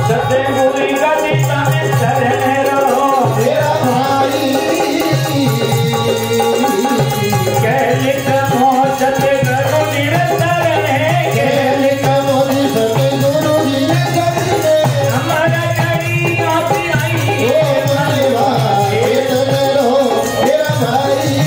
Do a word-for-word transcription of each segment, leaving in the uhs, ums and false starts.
सतगुरु गति तने शरण रहो मेरा भाई कैल कमो सतगुरु निरंतर है खेल कमोरी सतगुरु जी ने करने हमारा करी आप आई ओ मनवा खेत में रहो मेरा भाई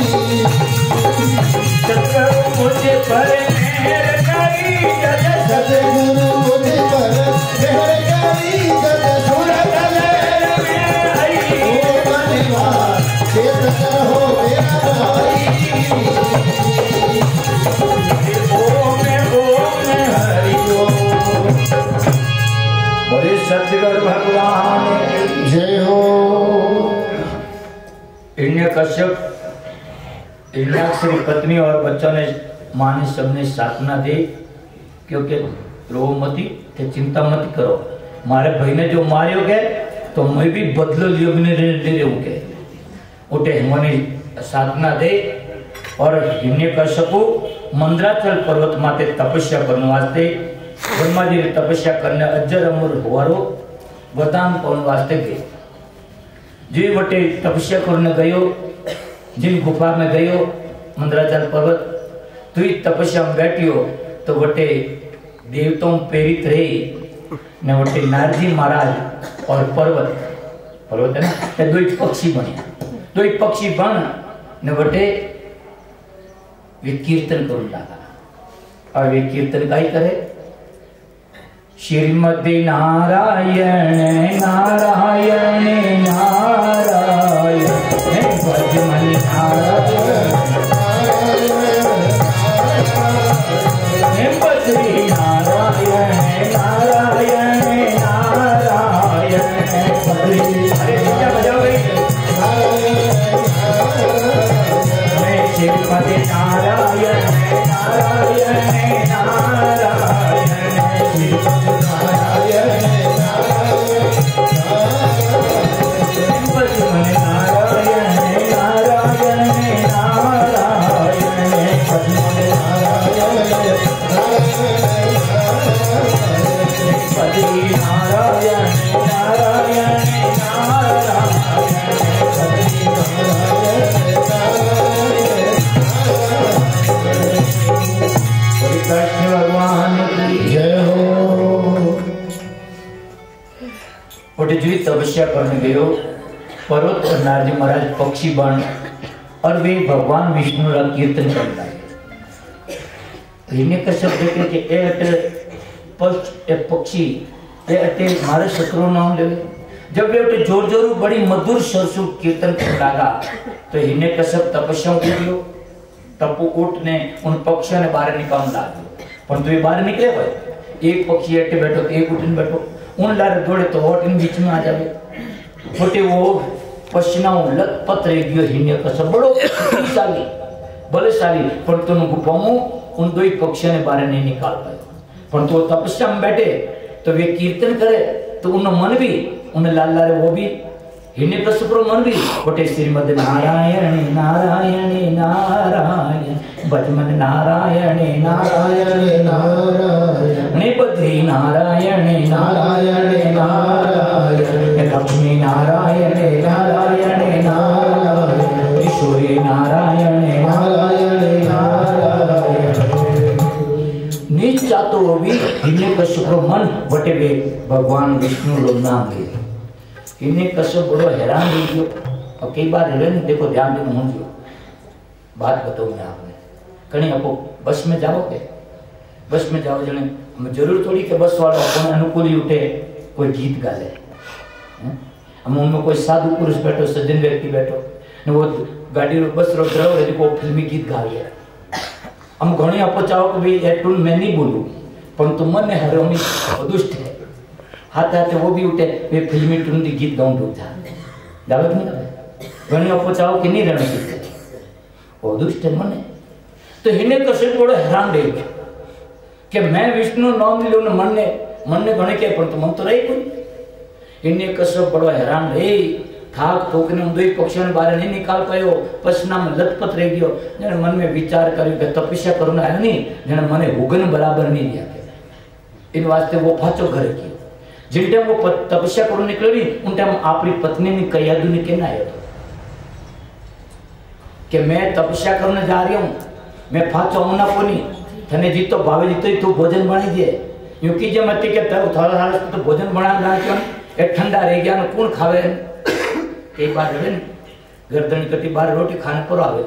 सतगुरु मुझे पर मेहर करी जग सतगुरु मुझ पर मेहर करी जग सूरत लहर में आई ओ मनवा खेत में रहो मेरा भाई ओम ओम हरि ओम। बोले सतगुरु भगवान की जय हो। हिरण्यकश्यप हिरण्याक्ष की पत्नी और बच्चों ने माँ ने सबने साधना दी क्योंकि रो मती ते चिंता मत करो मारे भाई ने जो मारियो गए तो मैं भी बदलो लियो भी नहीं ले रहे के उठे मनी साधना दे और हिरण्यकश्यप मंदराचल पर्वत माते तपस्या करने वास्ते ब्रह्मा जी ने तपस्या करने अजर अमर हुआरो वरदान पाने वास्ते गए जी वटे तपस्या करने गयो जिन गुफा में गयो मंदराचल पर्वत तो ही तपस्या में बैठियो तो वटे देवताओं प्रेरित रहे ने वटे नारजी महाराज और पर्वत पर्वत है ना ये दो ही पक्षी बने दो ही पक्षी बन ने वटे वे कीर्तन करून लगा और वे कीर्तन का ही करे श्रीमद् नारायण नारायण नारायण भजमन नारायण बद्री नारायण नारायण नारायण बद्री अरे क्या बजाओ भाई श्रीमद् नारायण नारायण नारायण श्रीमद् नारायण बद्री नारायण नारायण नारायण बद्री बद्री नारायण नारायण कृष्ण भगवान की जय हो। उठे जी तपस्या करने गयो पर्वत और नारजी महाराज पक्षी बन और वे भगवान विष्णु का कीर्तन करने लगे। हिरण्यकश्यप देखे कि ए अटे पक्ष ए पक्षी ए अटे मारे शत्रु नाम लेवे जब वे उठे जोर जोर बड़ी मधुर स्वर से कीर्तन करने लगा तो हिरण्यकश्यप तपस्या कियो तपु उठ ने उन पक्षियों ने बाहर निकाल ला दियो पर तो ये बाहर निकले भाई एक पक्षी अटे बैठो एक उठन बैठो उन लारे दौड़े तो होट इन बीच में आ जावे छोटे वो पश्चिनाओं लखपत रह गयो हिरण्यकश्यप बड़ो शक्तिशाली बलशाली पर तो गुफाओं उन दो ही पक्षियों ने बाहर नहीं निकाल पाए पर तो तपस्या में बैठे तो वे कीर्तन करे तो उन मन भी उन लाल लारे वो भी हिरण्यकश्यप मन भी उठे श्रीमद् नारायण नारायण नारायण भजमन नारायण नारायण नारायण बद्री नारायण नारायण नारायण लक्ष्मी नारायण नारायण नारायण ईश्वरी नारायण नारायण नारायण नीचा तो भी हिरण्यकश्यप मन वटे वे भगवान विष्णु लो नाम ले हिरण्यकश्यप बड़ो हैरान हो गयो और कई बार रे देखो ध्यान देना मुझे बात बताऊं मैं आपने कहीं आपको बस में जाओगे बस में जाओ जने हम जरूर थोड़ी के बस वाला अपन अनुकूल ही उठे कोई गीत गा ले हम उनमें कोई साधु पुरुष बैठो सज्जन व्यक्ति बैठो ने वो गाड़ी बस रो ड्राइवर है को फिल्मी गीत गा लिया हम घणी आपो चाहो कि भाई ये टून मैं नहीं बोलूं परंतु मन ने हरोनी दुष्ट है हाथ हाथ वो भी उठे वे फिल्मी टून दी गीत गाऊं तो था दावत नहीं करे घणी आपो चाहो कि नहीं रहना चाहिए वो दुष्ट है मन तो हिरण्यकश्यप बड़ो हैरान रह गया कि मैं विष्णु नाम लियो मन ने मन ने घणे के परंतु मन तो रही कोई हिरण्यकश्यप बड़ो हैरान रहे थाक ठोकने उन दो पक्षियों ने बाहर नहीं निकाल पायो पछना में लथपथ रह गयो जने मन में विचार कर्यो कि तपस्या करना है नहीं जने मने हुगन बराबर नहीं दिया इन वास्ते वो फाचो घर कियो जिन टाइम वो तपस्या करने निकलो नी उन टाइम आपकी पत्नी ने कयादू ने कहना है तो कि मैं तपस्या करने जा रही हूँ, मैं फाचो होना कोनी, थने जीतो भावे जीतो ही तू भोजन बनाई दे। क्योंकि जब मत के तब थोड़ा थोड़ा तो भोजन बना ना क्यों ए ठंडा रह गया न कौन खावे। एक बार है गर्दन कटी बार रोटी खाने पर आवे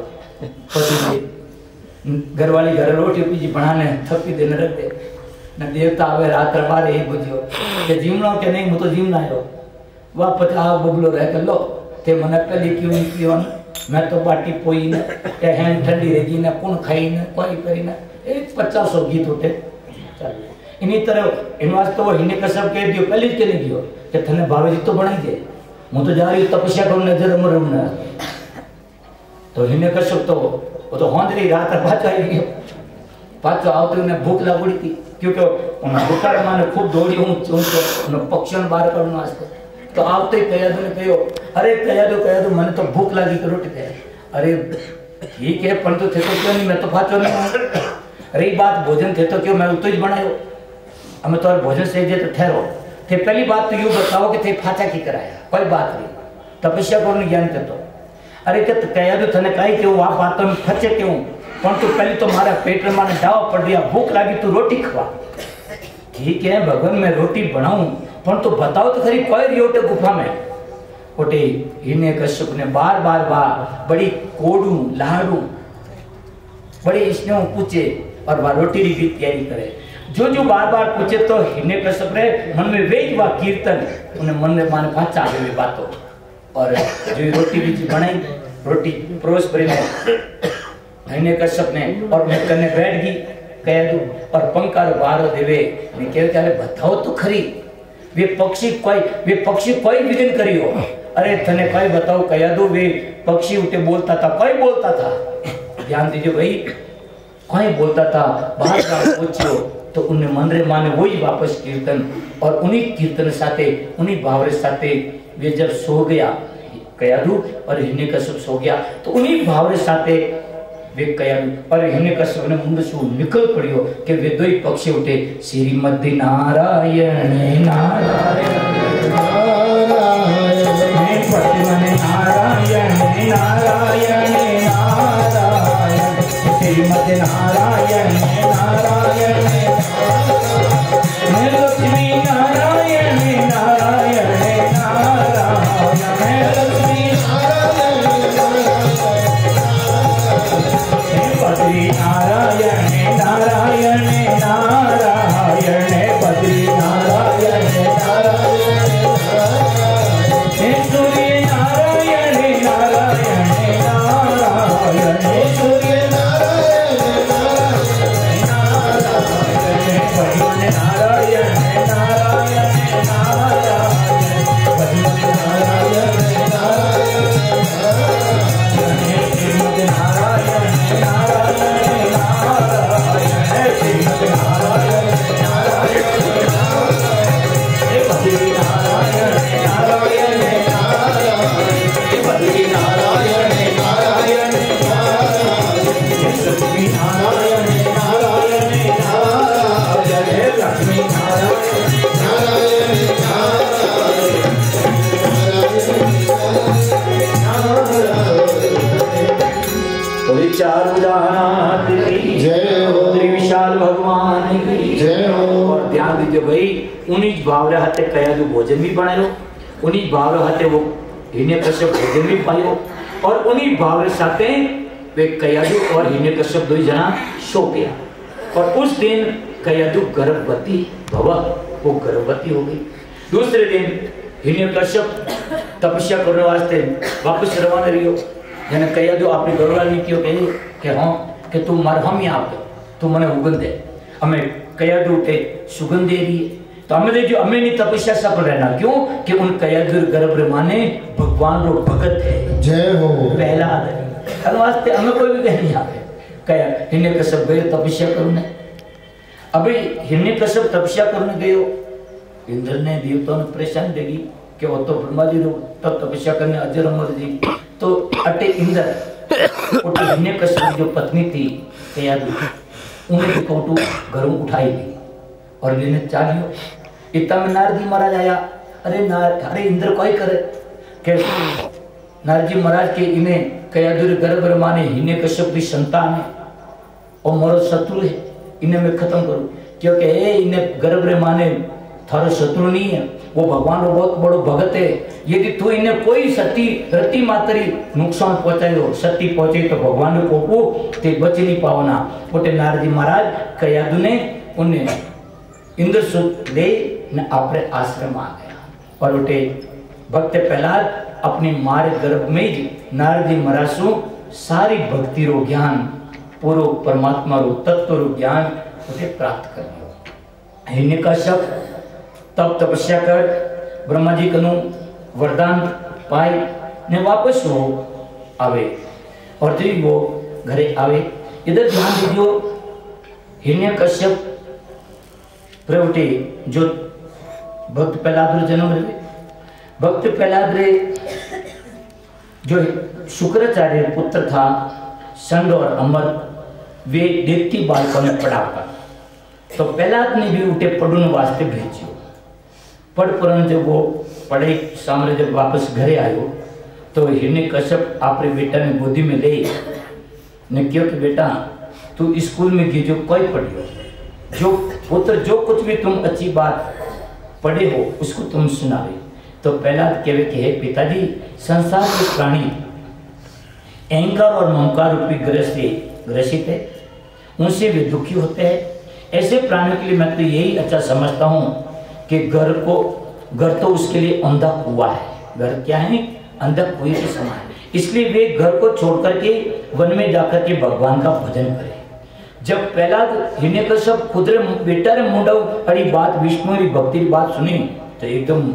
पति घर वाली घर रोटी पीजी बनाने थपी देने रख दे न देवता आवे रात बारे ही बुझियो के जीवना के नहीं मु तो जीवना आयो वापस आ बबलो रह के लो ते मन कली क्यों नहीं पियो मैं तो बाटी पोई न ए हैन ठंडी रही न कौन खाई न कोई करी न एक पचास सौ गीत उठे चल इन्हीं तरह इन वास्ते वो हिने कसम के दियो पहले के नहीं दियो कि थने भावे जी तो बनाई दे मु तो जा रही तपस्या करूं नजर मरम न तो हिने कसम तो वो तो होंदरी रात पाछो आई गयो पाछो आवते ने भूख लागड़ी थी क्योंकि उन बुकार माने खूब दौड़ी हूं चोंचो उन पक्षियों बाहर करने वास्ते तो आवते कयादू ने कहो अरे कयादू कयादू मने तो भूख लागी तो रोटी दे। अरे ठीक है पण तो थे तो क्यों नहीं मैं तो पाछो नहीं रही बात भोजन थे तो क्यों मैं तो ही बनायो हमें तो भोजन से जे तो ठहरो थे पहली बात तो यूं बताओ कि थे फाचा की कराया कोई बात नहीं तपस्या करने ज्ञान थे तो अरे के कयादू थने काई क्यों वहां बातों में फचे क्यों पण तू पहले तो मारा पेट में माने डाव पड़ गया भूख लगी तू रोटी खवा। ठीक है भगवान मैं रोटी बनाऊं पण तो बताओ तो खरी कोई रियोटे गुफा में ओटे हिने कश्यप ने बार बार बार बड़ी कोडू लाडू बड़ी स्नेह पूछे और वह रोटी की तैयारी करे जो जो बार बार पूछे तो हिने कश्यप रे मन में वेज वा कीर्तन उन्हें मन में माने पाचा आवे बातों और जो रोटी भी बनाई रोटी परोस परी में हिने कश्यप ने और मैं करने बैठ गई कह दूं और पंकार बारो देवे मैं कह क्या बताओ तो खरी वे पक्षी कोई वे पक्षी कोई विघ्न करियो अरे थने कोई बताओ कह दो वे पक्षी उठे बोलता था कोई बोलता था ध्यान दीजिए भाई कोई बोलता था बाहर का पूछो तो उन्हें मन रे माने वही वापस कीर्तन और उन्हीं कीर्तन साथे उन्हीं भावरे साथे वे जब सो गया कयादू और हिने कश्यप सो गया तो उन्हीं भावरे साथे वे कयादू और हिने कश्यप ने मुंड से निकल पड़ियो कि वे दो ही पक्षी उठे श्रीमद नारायण नारायण नारायण नारायण नारायण श्रीमद नारायण नारायण लक्ष्मी नारायण नारायण नारायण लक्ष्मी बद्री नारायण नारायण नारायण बद्री नारायण नारायण सूर्य नारायण नारायण नारायण सूर्य नारायण नारायण नारायण नारायण विशाल भगवान की जय हो। और ध्यान दीजिए भाई उन्हीं भावरे हाथे कयादू भोजन भी बनायो उन्हीं भावरे हाथे वो हिने कश्यप भोजन भी पायो और उन्हीं भावरे साथे वे कयादू और हिने कश्यप दो जना सो गया और उस दिन कयादू गर्भवती भवा वो गर्भवती हो गई। दूसरे दिन हिने कश्यप तपस्या करने वास्ते वापस रवाना रहियो जने कयादू अपनी घरवाली क्यों कही कि हाँ कि तू मर हम यहाँ पे तू मने उगन दे हमें कयादू उठे सुगंध दे रही तो हमें दे जो हमें नहीं तपस्या सफल रहना क्यों कि उन कयादू गर्भ माने भगवान रो भगत है जय हो पहला आदमी वास्ते हमें कोई भी कह नहीं आवे कया हिने कश्यप गए तपस्या करने अभी हिने कश्यप तपस्या करने गयो इंद्र ने देवताओं ने परेशान देगी कि वो तो ब्रह्मा जी तब तपस्या करने अजर अमर जी तो अटे इंद्र उठे हिने कश्यप जो पत्नी थी कयादू उन्हें कोटू घरों उठाई गई और लेने चालियो इतना में नारद जी महाराज आया, अरे नार अरे इंद्र कोई करे के नारद जी महाराज के इन्हें कया दूर गर्भ माने हिने कश्यप की संतान है और मोरो शत्रु है, इन्हें मैं खत्म करूं क्योंकि ए इन्हें गर्भ रे माने थारो शत्रु नहीं है, वो भगवान को बहुत बड़ो भगत है। यदि तू इन्हें कोई सती रति मातरी नुकसान पहुंचायो सती पहुंचे तो भगवान को को ते बच नहीं पावना। बोटे नारद जी महाराज कयादु ने उन्हें इंद्र सुत ले न अपने आश्रम आ गया और उठे भक्त प्रहलाद अपनी मारे गर्भ में ही नारद जी महाराज सु सारी भक्ति रो ज्ञान पूरो परमात्मा रो तत्व रो ज्ञान उसे प्राप्त कर लियो। हिरण्यकश्यप तब तपस्या कर ब्रह्मा जी कनु वरदान पाए ने वापस वो आवे और जब वो घरे आवे इधर ध्यान दीजियो हिरण्यकश्यप प्रवटे जो भक्त प्रहलाद जन्म रहे भक्त प्रहलाद रे जो शुक्राचार्य पुत्र था संड और अमर वे देखती बालकों में पढ़ाता तो प्रहलाद ने भी उठे पढ़ने वास्ते भेजियो। पढ़ पढ़ जब वो पढ़े सामने जब वापस घरे आयो तो हिरण्यकश्यप आपरे बेटा ने गोदी में ले ने क्यों कि बेटा तू स्कूल में गई जो कोई पढ़ियो जो पुत्र जो कुछ भी तुम अच्छी बात पढ़े हो उसको तुम सुनावे। तो प्रहलाद कहवे कि हे पिताजी संसार के प्राणी अहंकार और ममकार रूपी ग्रह से ग्रसित है, उनसे वे दुखी होते हैं। ऐसे प्राणियों के लिए मैं तो यही अच्छा समझता हूँ कि घर को घर तो उसके लिए अंधा कुआं है, घर क्या है अंधा कुएं के समान, इसलिए वे घर को छोड़ करके वन में जाकर के भगवान का भजन करें। जब प्रहलाद हिरण्यकश्यप खुद रे बेटा रे मुंडा अड़ी बात विष्णु की भक्ति की बात सुनी तो एकदम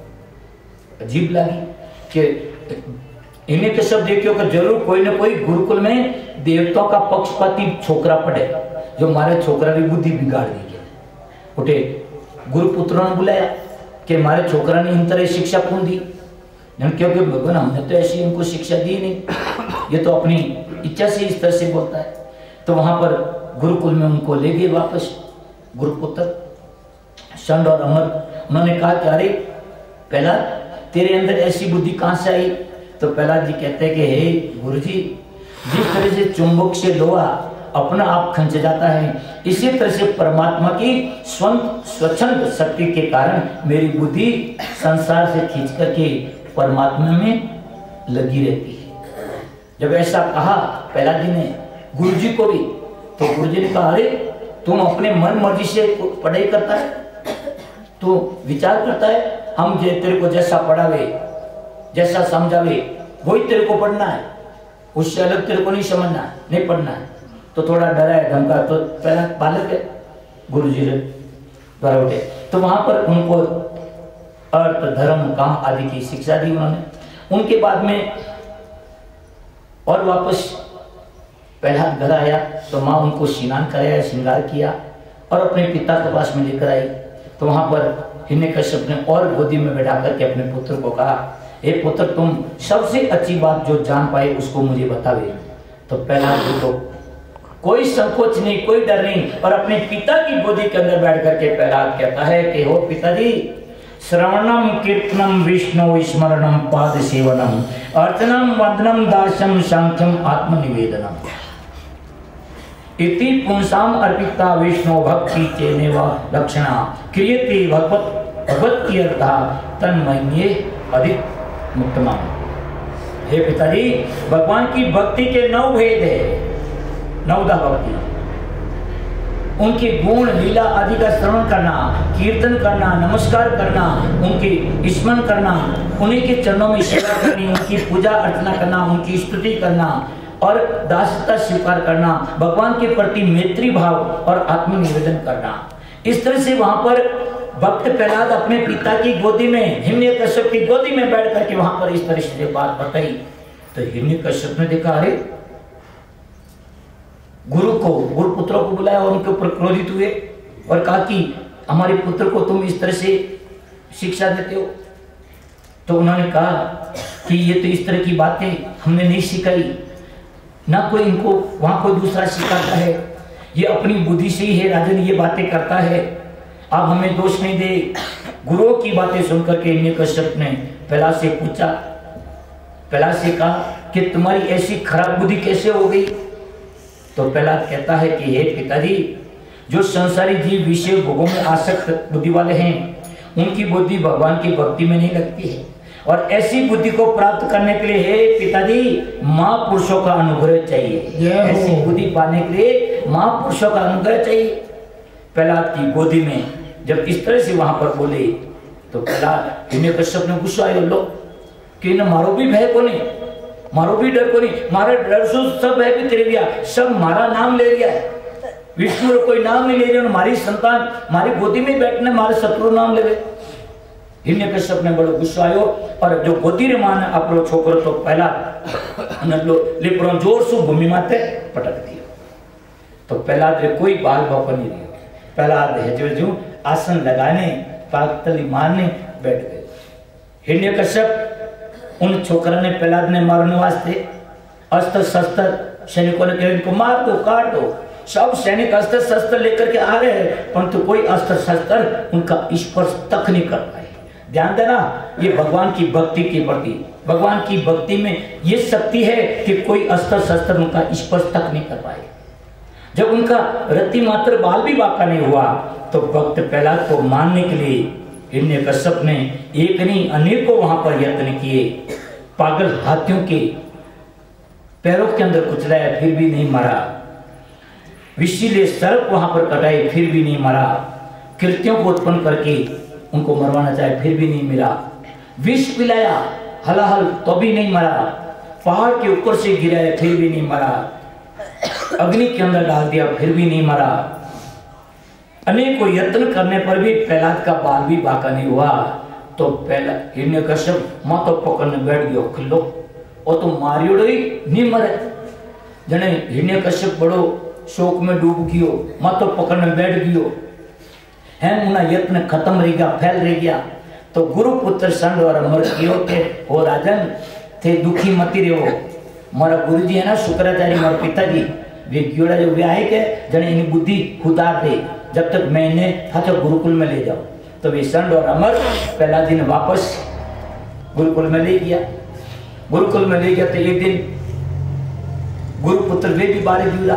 अजीब लगी कि हिरण्यकश्यप देखियो कि जरूर कोई ना कोई गुरुकुल में देवताओं का पक्षपाती छोकरा पड़े जो हमारे छोकरा की बुद्धि बिगाड़ देगी। उठे गुरुपुत्रों ने बुलाया कि हमारे छोकरा ने इन तरह शिक्षा कौन दी, क्योंकि भगवान हमने तो ऐसी इनको शिक्षा दी नहीं, ये तो अपनी इच्छा से इस तरह से बोलता है। तो वहां पर गुरुकुल में उनको ले गए वापस गुरुपुत्र संड और अमर। उन्होंने कहा कि अरे प्रहलाद तेरे अंदर ऐसी बुद्धि कहां से आई? तो प्रहलाद जी कहते हैं कि हे गुरुजी जिस तरह से चुंबक से लोहा अपना आप खंच जाता है इसी तरह से परमात्मा की स्वंत स्वच्छंद शक्ति के कारण मेरी बुद्धि संसार से खींच करके परमात्मा में लगी रहती है। जब ऐसा कहा प्रहलाद जी ने गुरु जी को भी तो गुरु जी ने कहा अरे तुम अपने मन मर्जी से पढ़ाई करता है, तो विचार करता है, हम जे तेरे को जैसा पढ़ावे जैसा समझावे वही तेरे को पढ़ना है, उससे अलग तेरे को नहीं समझना है, नहीं पढ़ना है। तो थोड़ा डरा है धमका तो पहला बालक है गुरु जी द्वारा उठे तो वहां पर उनको अर्थ धर्म काम आदि की शिक्षा दी उन्होंने। उनके बाद में और वापस पहला घर आया तो माँ उनको स्नान कराया श्रृंगार किया और अपने पिता के पास में लेकर आई। तो वहां पर हिरण्यकश्यप ने और गोदी में बैठा करके अपने पुत्र को कहा हे पुत्र तुम सबसे अच्छी बात जो जान पाए उसको मुझे बतावे। तो पहला तो कोई संकोच नहीं कोई डर नहीं और अपने पिता की गोदी के अंदर बैठ करके प्रहलाद कहता है कि हो पिताजी श्रवणम कीर्तनम विष्णु स्मरणम पाद सेवनम अर्चनम वंदनम दास्यम सांख्यम आत्मनिवेदनम इति पुंसाम अर्पिता विष्णु भक्ति चेनेव लक्षणा क्रियते भगवत भगवत अर्था तन्मये अधिक मुक्तमा। हे पिताजी भगवान की भक्ति के नौ भेद है, नवदा भक्ति, उनके गुण लीला आदि का श्रवण करना, कीर्तन करना, नमस्कार करना, उनके स्मरण करना, उन्हीं के चरणों में सेवा करनी, उनकी पूजा अर्चना करना, उनकी स्तुति करना और दासता स्वीकार करना, भगवान के प्रति मैत्री भाव और आत्मनिवेदन करना। इस तरह से वहां पर भक्त प्रहलाद अपने पिता की गोदी में हिरण्यकश्यप की गोदी में बैठ करके वहां पर इस तरह से बात बताई। तो हिरण्यकश्यप ने देखा अरे गुरु को गुरु पुत्रों को बुलाया और उनके ऊपर क्रोधित हुए और कहा कि हमारे पुत्र को तुम इस तरह से शिक्षा देते हो। तो उन्होंने कहा कि ये तो इस तरह की बातें हमने नहीं सिखाई, ना कोई इनको वहां कोई दूसरा सिखाता है, ये अपनी बुद्धि से ही है राजन ये बातें करता है। आप हमें दोष नहीं दे। गुरुओं की बातें सुनकर के हिरण्यकश्यप ने प्रहलाद से पूछा, प्रहलाद से कहा कि तुम्हारी ऐसी खराब बुद्धि कैसे हो गई? तो प्रहलाद कहता है कि हे पिताजी, जो संसारी जीव विषय भोगों में आसक्त बुद्धि वाले हैं, उनकी बुद्धि भगवान की भक्ति में नहीं लगती है, और ऐसी बुद्धि को प्राप्त करने के लिए हे पिताजी महापुरुषों का अनुग्रह चाहिए। ऐसी बुद्धि पाने के लिए महापुरुषों का अनुग्रह चाहिए। प्रहलाद की गोदी में जब इस तरह से वहां पर बोले तो प्रहलाद हिरण्यकश्यप ने गुस्सा आयो, लो कि न मारो भी भय को नहीं, मारो भी डर को नहीं, मारा डर से सब भय भी तेरे लिया, सब मारा नाम ले लिया है। विष्णु कोई नाम नहीं ले रहे, हमारी संतान हमारी गोदी में बैठने मारे शत्रु नाम ले रहे। हिरण्यकश्यप ने बड़ो गुस्सा आयो और जो गोदी रे माने आपलो छोकरो तो पहला नलो लेपरो जोर से भूमि माथे पटक दियो। तो प्रहलाद रे कोई बाल बाप नहीं रही। प्रहलाद है जो जो आसन लगाने पागतली मारने बैठ गए। हिरण्यकश्यप उन छोकरा ने प्रहलाद ने मारने वास्ते अस्त्र शस्त्र सैनिकों ने कहा इनको मार दो, काट दो। सब सैनिक अस्त्र शस्त्र लेकर के आ रहे हैं, परंतु कोई अस्त्र शस्त्र उनका स्पर्श तक नहीं कर पाए। ध्यान देना, ये भगवान की भक्ति की प्रति, भगवान की भक्ति में ये शक्ति है कि कोई अस्त्र शस्त्र उनका स्पर्श तक नहीं कर पाए। जब उनका रति मात्र बाल भी बाका नहीं हुआ तो भक्त प्रहलाद को मारने के लिए हिरण्यकश्यप ने एक नहीं अनेकों वहां पर यत्न किए। पागल हाथियों के पैरों के अंदर कुचलाया फिर भी नहीं मरा। विषीले सर्प वहां पर कटाए फिर भी नहीं मरा। कृत्यों को उत्पन्न करके उनको मरवाना चाहे फिर भी नहीं मिला। विष पिलाया हलाहल तो भी नहीं मरा। पहाड़ के ऊपर से गिराया फिर भी नहीं मरा। अग्नि के अंदर डाल दिया फिर भी नहीं मरा। अनेकों यत्न करने पर भी प्रहलाद का बाल भी बाका नहीं हुआ। तो पहला हिरण्यकश्यप माँ तो पकड़ने बैठ गयो, खिलो और तो मारियो नहीं मरे। जने हिरण्यकश्यप बड़ो शोक में डूब गयो, माँ तो पकड़ने बैठ गयो है, उना यत्न खत्म रह गया, फैल रह गया। तो गुरु पुत्र संड और अमर कियो के हो राजन थे दुखी मती रहो। मारा गुरुजी है ना शुक्राचार्य मारा पिताजी वे गियोड़ा जो वे आए के जने इनकी बुद्धि उतार दे, जब तक मैं इन्हें था तो गुरुकुल में ले जाओ। तो वे संड और अमर प्रहलाद जी ने वापस गुरुकुल में ले गया। गुरुकुल में ले गया तो एक दिन गुरुपुत्र वे भी बारे जुड़ा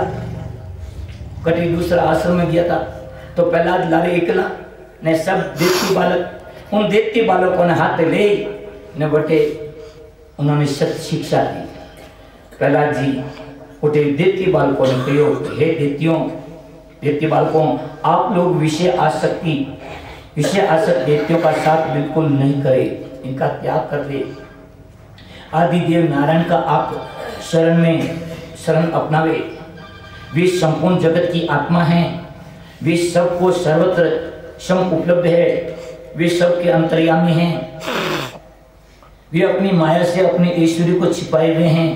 कटी दूसरा आश्रम में गया था। तो प्रहलाद लारे एकला ने सब देवती बालक उन देवती बालकों ने हाथ ले ने बटे उन्होंने सत्य शिक्षा दी। प्रहलाद जी उठे देवती बालकों ने कहो, हे देवतियों देवती बालकों, आप लोग विषय आसक्ति विषय आसक्त देवतियों का साथ बिल्कुल नहीं करें, इनका त्याग कर दे। आदिदेव नारायण का आप शरण में शरण अपनावे। वे संपूर्ण जगत की आत्मा हैं, वे सबको सर्वत्र सम उपलब्ध है, वे सबके अंतर्यामी हैं, वे अपनी माया से अपने ऐश्वर्य को छिपाए हुए हैं।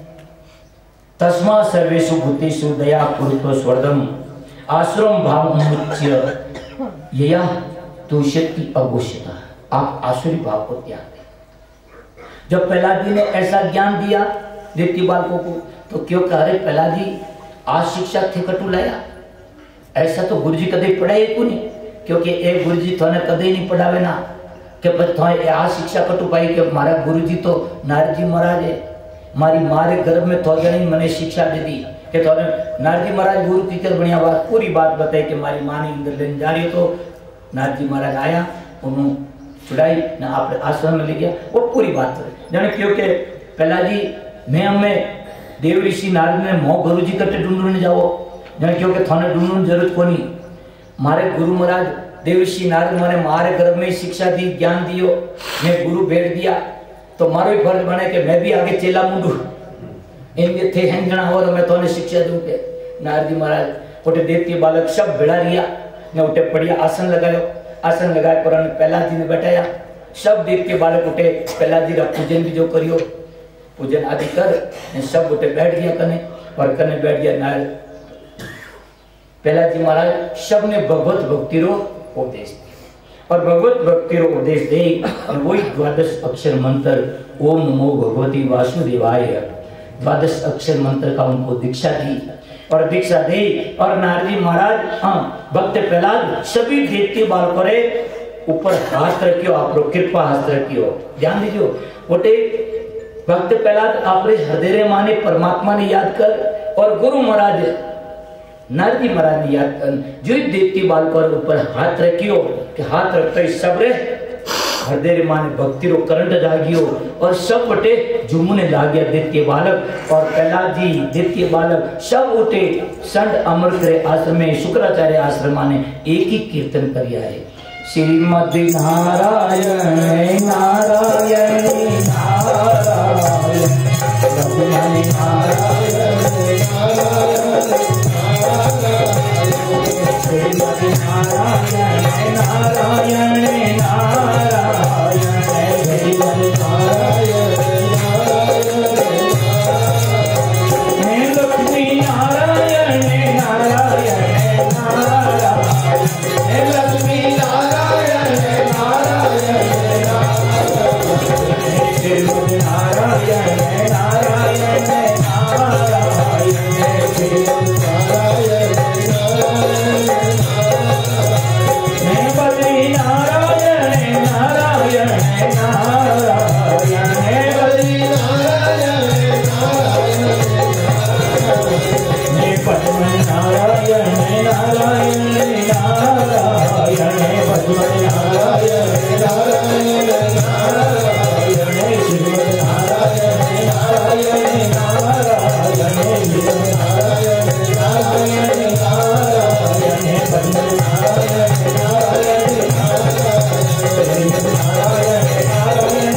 तस्मा सर्वेषु भूतेषु दया कुरुतो स्वर्गम आश्रम भाव उन्मुच्य यया तुष्यति अघोषिता। आप आसुरी भाव को त्याग दें। जब प्रहलाद जी ने ऐसा ज्ञान दिया देवती बालकों को तो क्यों कह रहे प्रहलाद जी आज शिक्षा थे कटु लाया, ऐसा तो गुरुजी कदे पढ़ाए को नहीं, क्योंकि एक गुरुजी थोने कदे नहीं पढ़ावे ना कि पर थोने आज शिक्षा कटु पाई कि हमारा गुरुजी तो नारद जी महाराज है, हमारी मारे गर्भ में थो जनी मैंने शिक्षा दे दी कि थोने नारद जी महाराज गुरु की कर बढ़िया बात पूरी बात बताई कि हमारी माँ ने इंद्र लेने जा रही हो। तो नारद जी महाराज आया, उन्होंने चुड़ाई ना आप आश्रम में ले गया, वो पूरी बात है जाने। क्योंकि प्रहलाद जी मैं हमें देव ऋषि नारद ने मोह गुरु जी कटे ढूंढने जाओ जाने, क्योंकि थाने ढूंढने जरूरत को नहीं। मारे गुरु महाराज देव ऋषि नारद मारे मारे गर्भ में शिक्षा दी, ज्ञान दियो, मैं गुरु बैठ दिया तो मारो ही फर्ज बने कि मैं भी आगे चेला मुंडू इनके थे हैंगना और मैं तो शिक्षा दूं के। नारद जी महाराज उठे देवती बालक सब भिड़ा रिया ने उठे बढ़िया आसन लगायो, आसन लगाए पर प्रहलाद जी ने बैठाया। सब देवती बालक उठे प्रहलाद जी का पूजन भी जो करियो, पूजन आदि कर सब उठे बैठ गया कने और कने बैठ गया नारद। प्रहलाद जी महाराज सब ने भगवत भक्ति रो उपदेश दिया और भगवत भक्ति रो उपदेश दे वही द्वादश अक्षर मंत्र ओम नमो भगवती वासुदेवाय द्वादश अक्षर मंत्र का उनको दीक्षा दी और दीक्षा दे और नारद जी महाराज हाँ भक्त प्रहलाद सभी दैत्य बालकों रे ऊपर हाथ रखियो, आप लोग कृपा हाथ रखियो, ध्यान दीजियो। बोटे भक्त प्रहलाद आपरे हृदय रे माने परमात्मा ने याद कर और गुरु महाराज नारदी महाराज ने याद कर, जो दैत्य बालकों ऊपर हाथ रखियो कि हाथ रखते सब रे हृदय रे माने भक्ति रो करंट जागियो और सब उठे झूमने लाग्या दैत्य बालक और प्रहलाद जी दैत्य बालक सब उठे संत अमर करे आश्रम में शुक्राचार्य आश्रम माने एक ही कीर्तन करिया है। श्रीमद नारायण नारायण नारायण रघुनाथ नारायण श्रीमद नारायण नारायण नारायण श्रीमद नारायण नारायण लक्ष्मी नारायण नारायण नारायण लक्ष्मी नारायण नारायण श्रीमद नारायण नारायण नारायण श्रीमद नारायण बद्री नारायण नारायण नारायण बद्री नारायण नारायण पद्म नारायण नारायण नारायण पद्म नारायण नारायण नारायण श्रीमद नारायण नारायण नारायण श्रीमद नारायण नारायण नारायण पद्म नारायण नारायण नारायण नारायण नारायण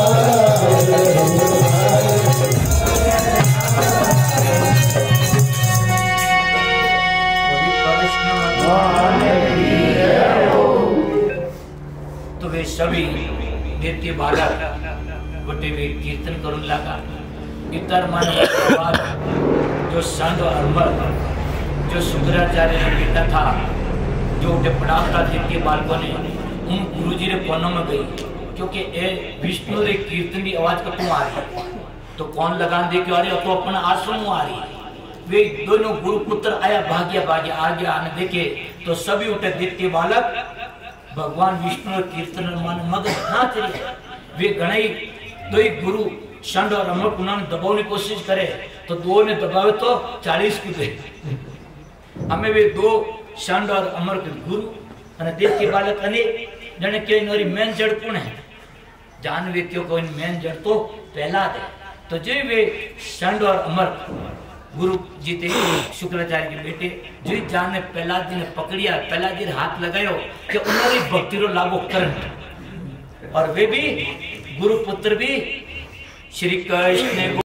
तो वे सभी दैत्य बालक बटे वे कीर्तन करून लगा। इतर मानव बाद जो संत और अमर जो शुक्राचार्य ने बेटा था जो उठे पढ़ाता दैत्य बालकों ने उन गुरुजी रे कोनों में गई क्योंकि ए विष्णु रे कीर्तन की आवाज कटू आ रही तो कौन लगान दे के आ रही तो अपना आश्रम आ रही। वे दोनों गुरु पुत्र आया भाग्य भाग्य आगे आने देखे तो सभी उठे दैत्य बालक भगवान विष्णु कीर्तन मन मगन हाथ वे गणे दो गुरु षंड और अमर उन्होंने दबाने की कोशिश करे तो दो ने दबावे तो चालीस कूदे हमें वे दो षंड और अमर गुरु અને દેશી બાલક અને જણે કે નોરી મેન જડ કોણ હે જાન વ્યક્તિઓ को मेन जड़ तो पहला दे तो जो वे षंड और अमर गुरु जी थे शुक्राचार्य के बेटे जो जान ने पहला दिन पकड़िया पहला दिन हाथ लगायो कि उन्होंने भक्ति रो लागो करंट और वे भी गुरु पुत्र भी श्री कृष्ण